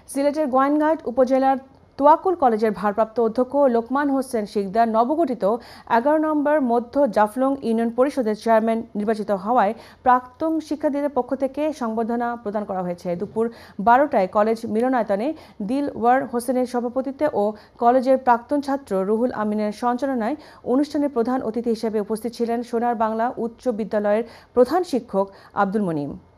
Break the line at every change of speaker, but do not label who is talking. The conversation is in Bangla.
সিলেটের গোয়াইনঘাট উপজেলার তোয়াকুল কলেজের ভারপ্রাপ্ত অধ্যক্ষ লোকমান হোসেন শিকদার নবগঠিত ১১ নম্বর মধ্য জাফলং ইউনিয়ন পরিষদের চেয়ারম্যান নির্বাচিত হওয়ায় প্রাক্তন শিক্ষার্থীদের পক্ষ থেকে সংবর্ধনা প্রদান করা হয়েছে। দুপুর ১২টায় কলেজ মিলনায়তনে দিলওয়ার হোসেনের সভাপতিত্বে ও কলেজের প্রাক্তন ছাত্র রুহুল আমিনের সঞ্চালনায় অনুষ্ঠানে প্রধান অতিথি হিসেবে উপস্থিত ছিলেন সোনার বাংলা উচ্চ বিদ্যালয়ের প্রধান শিক্ষক আব্দুল মনিম।